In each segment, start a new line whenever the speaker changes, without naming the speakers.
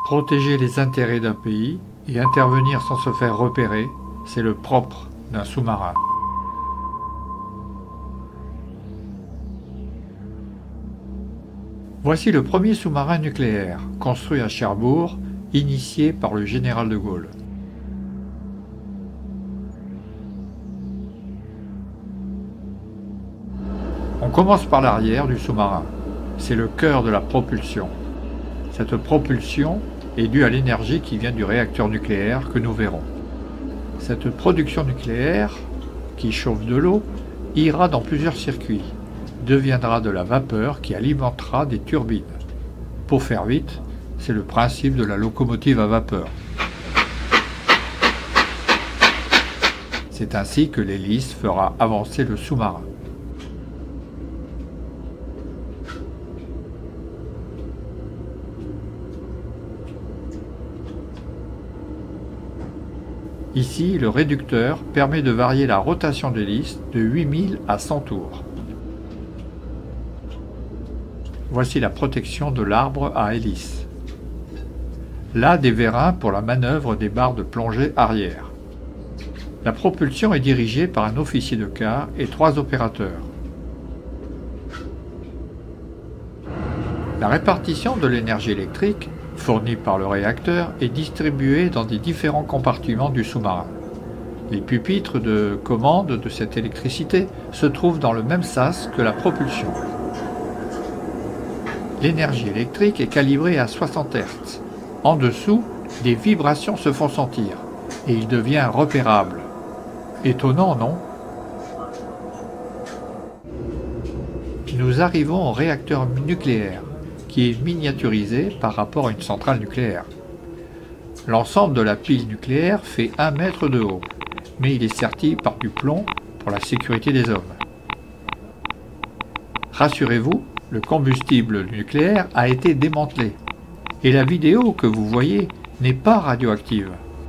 Protéger les intérêts d'un pays et intervenir sans se faire repérer, c'est le propre d'un sous-marin. Voici le premier sous-marin nucléaire, construit à Cherbourg, initié par le général de Gaulle. On commence par l'arrière du sous-marin. C'est le cœur de la propulsion. Cette propulsion est due à l'énergie qui vient du réacteur nucléaire que nous verrons. Cette production nucléaire, qui chauffe de l'eau, ira dans plusieurs circuits, deviendra de la vapeur qui alimentera des turbines. Pour faire vite, c'est le principe de la locomotive à vapeur. C'est ainsi que l'hélice fera avancer le sous-marin. Ici, le réducteur permet de varier la rotation de l'hélice de 8000 à 100 tours. Voici la protection de l'arbre à hélice. Là, des vérins pour la manœuvre des barres de plongée arrière. La propulsion est dirigée par un officier de quart et 3 opérateurs. La répartition de l'énergie électrique fournie par le réacteur est distribuée dans des différents compartiments du sous-marin. Les pupitres de commande de cette électricité se trouvent dans le même sas que la propulsion. L'énergie électrique est calibrée à 60 Hz. En dessous, des vibrations se font sentir et il devient repérable. Étonnant, non? Nous arrivons au réacteur nucléaire, qui est miniaturisé par rapport à une centrale nucléaire. L'ensemble de la pile nucléaire fait 1 mètre de haut, mais il est serti par du plomb pour la sécurité des hommes. Rassurez-vous, le combustible nucléaire a été démantelé, et la vidéo que vous voyez n'est pas radioactive.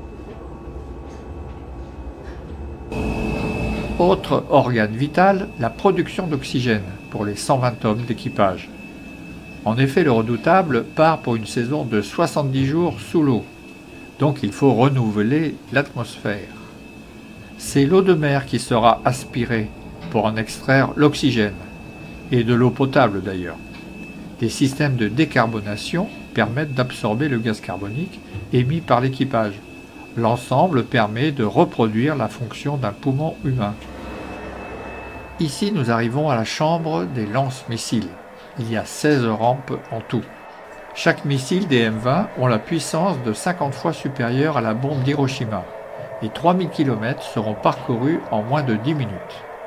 Autre organe vital, la production d'oxygène pour les 120 hommes d'équipage. En effet, le redoutable part pour une saison de 70 jours sous l'eau, donc il faut renouveler l'atmosphère. C'est l'eau de mer qui sera aspirée pour en extraire l'oxygène, et de l'eau potable d'ailleurs. Des systèmes de décarbonation permettent d'absorber le gaz carbonique émis par l'équipage. L'ensemble permet de reproduire la fonction d'un poumon humain. Ici, nous arrivons à la chambre des lance-missiles. Il y a 16 rampes en tout. Chaque missile des M20 ont la puissance de 50 fois supérieure à la bombe d'Hiroshima et 3000 km seront parcourus en moins de 10 minutes.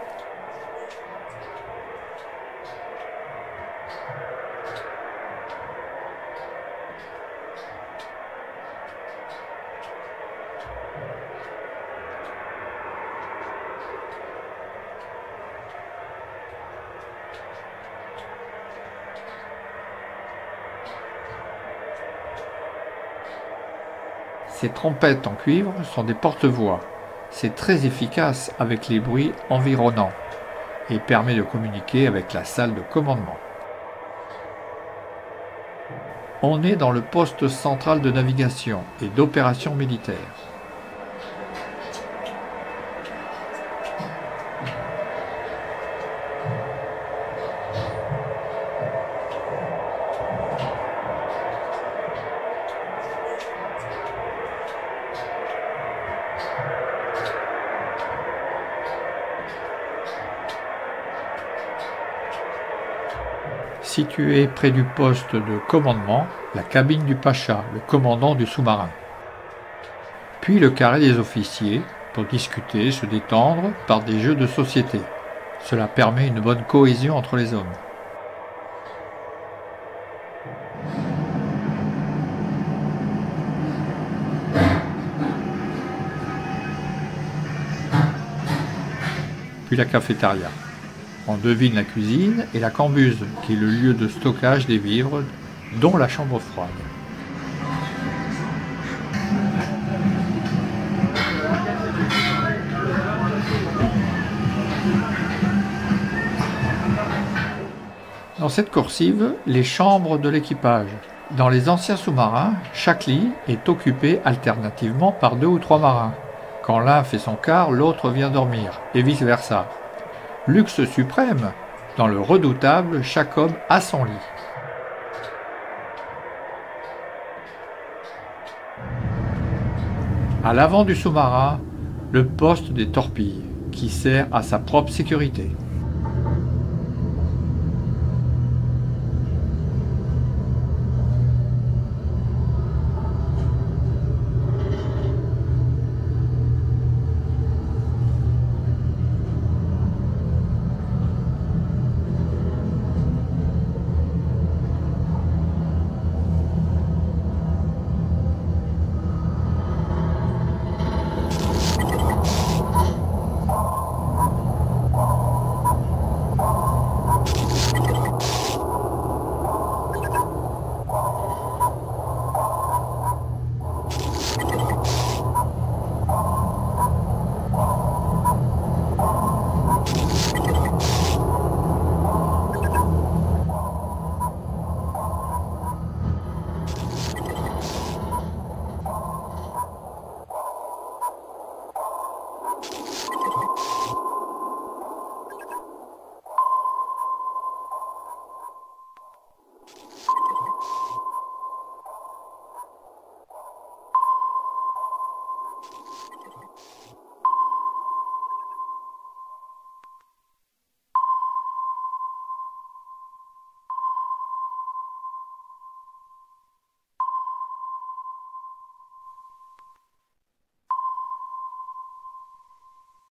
Ces trompettes en cuivre sont des porte-voix. C'est très efficace avec les bruits environnants et permet de communiquer avec la salle de commandement. On est dans le poste central de navigation et d'opération militaire. Située près du poste de commandement, la cabine du Pacha, le commandant du sous-marin. Puis le carré des officiers, pour discuter, se détendre par des jeux de société. Cela permet une bonne cohésion entre les hommes. Puis la cafétéria. On devine la cuisine et la cambuse, qui est le lieu de stockage des vivres, dont la chambre froide. Dans cette coursive, les chambres de l'équipage, Dans les anciens sous-marins, chaque lit est occupé alternativement par 2 ou 3 marins. Quand l'un fait son quart, l'autre vient dormir, et vice-versa. Luxe suprême, dans le Redoutable, chaque homme a son lit. À l'avant du sous-marin, le poste des torpilles, qui sert à sa propre sécurité.